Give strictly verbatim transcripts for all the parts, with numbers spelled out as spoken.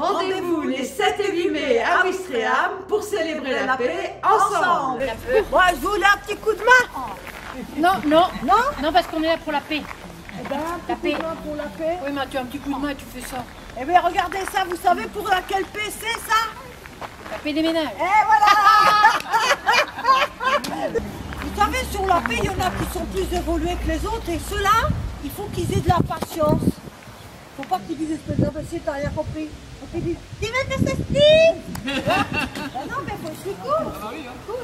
Rendez-vous les sept et huit mai à Ouistreham pour célébrer la paix ensemble. Moi, je voulais un petit coup de main. Non, non, Non non, parce qu'on est là pour la paix. Eh ben, un La petit paix. coup de main pour la paix. Oui, mais tu as un petit coup de main et tu fais ça. Eh bien, regardez ça, vous savez pour laquelle paix c'est ça? La paix des ménages. Eh voilà. Vous savez, sur la paix, il y en a qui sont plus évolués que les autres, et ceux-là, il faut qu'ils aient de la patience. Faut pas qu'ils disent espèce d'imbécile, t'as rien compris. Faut qu'ils disent, tu veux te cester? Ben non, mais faut c'est cool. Cool.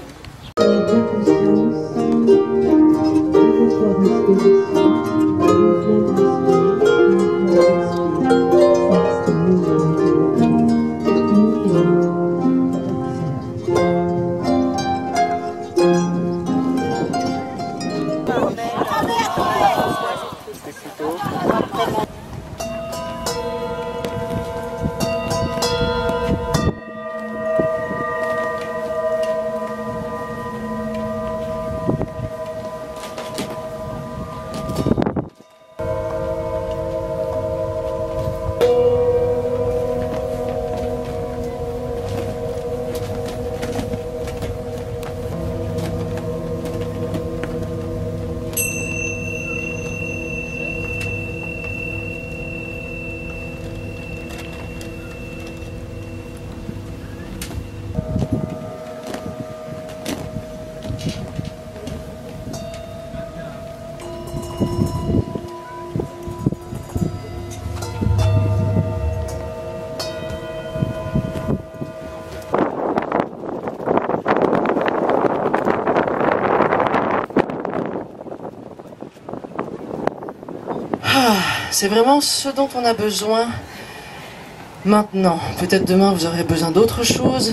C'est vraiment ce dont on a besoin maintenant. Peut-être demain vous aurez besoin d'autre chose.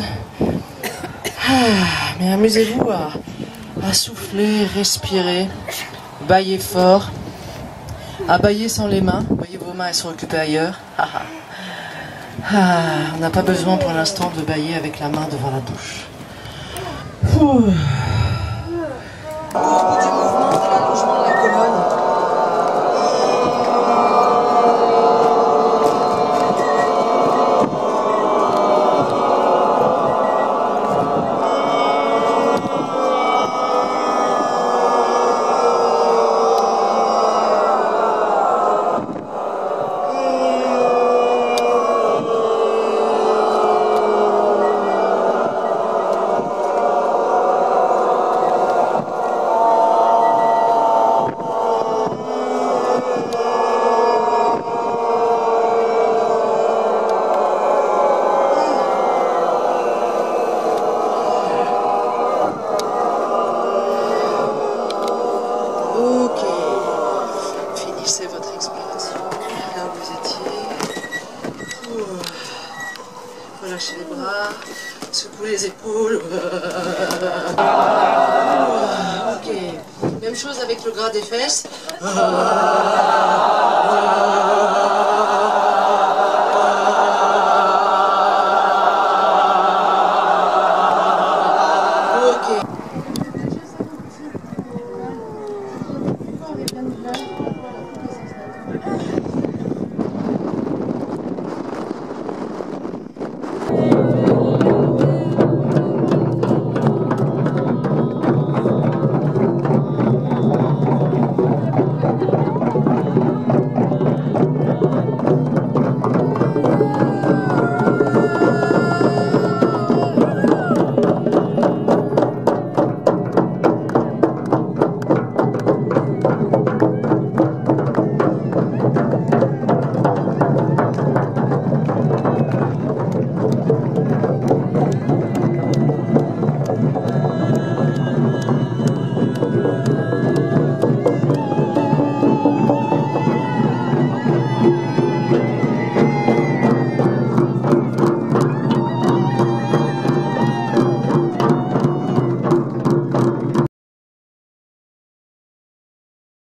Ah, mais amusez-vous à, à souffler, respirer, bailler fort, à bailler sans les mains. Vous voyez, vos mains elles sont occupées ailleurs. Ah, on n'a pas besoin pour l'instant de bailler avec la main devant la bouche. Ouh. Au bout du mouvement de l'allongement de la colonne. Finissez votre expiration, là où vous étiez. Ouh. Relâchez les bras, secouez les épaules. Ouh. Ok, même chose avec le gras des fesses.